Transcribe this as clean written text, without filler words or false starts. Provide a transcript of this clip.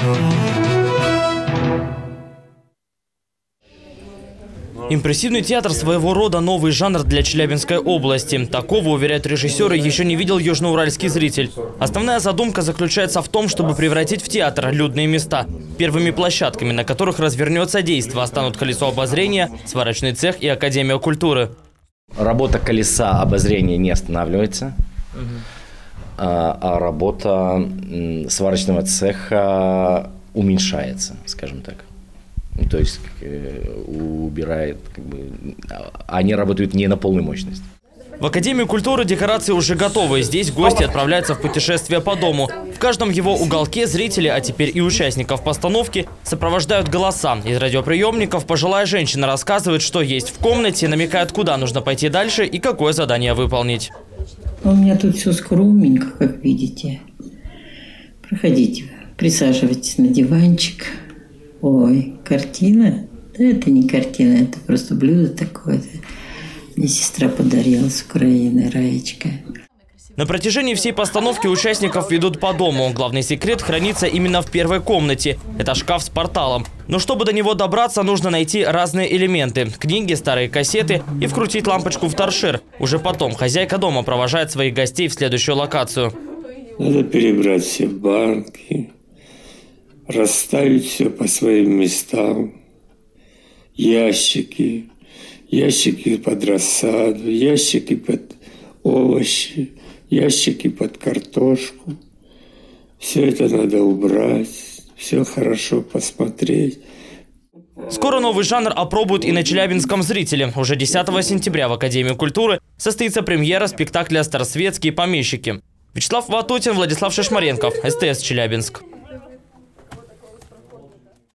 Импрессивный театр – своего рода новый жанр для Челябинской области. Такого, уверяют режиссеры, еще не видел южноуральский зритель. Основная задумка заключается в том, чтобы превратить в театр людные места. Первыми площадками, на которых развернется действо, станут колесо обозрения, сварочный цех и Академия культуры. Работа колеса обозрения не останавливается, а работа сварочного цеха уменьшается, скажем так. То есть убирает, они работают не на полную мощность. В Академии культуры декорации уже готовы. Здесь гости отправляются в путешествие по дому. В каждом его уголке зрители, а теперь и участников постановки, сопровождают голоса. Из радиоприемников пожилая женщина рассказывает, что есть в комнате, намекает, куда нужно пойти дальше и какое задание выполнить. У меня тут все скромненько, как видите. Проходите, присаживайтесь на диванчик. Ой, картина? Да это не картина, это просто блюдо такое. Мне сестра подарила с Украины, Раечка. На протяжении всей постановки участников ведут по дому. Главный секрет хранится именно в первой комнате. Это шкаф с порталом. Но чтобы до него добраться, нужно найти разные элементы. Книги, старые кассеты и вкрутить лампочку в торшер. Уже потом хозяйка дома провожает своих гостей в следующую локацию. Надо перебрать все банки, расставить все по своим местам. Ящики под рассаду, ящики под овощи, ящики под картошку. Все это надо убрать, все хорошо посмотреть. Скоро новый жанр опробуют и на челябинском зрителе. Уже 10 сентября в Академии культуры состоится премьера спектакля «Старосветские помещики». Вячеслав Ватутин, Владислав Шишмаренков, СТС Челябинск.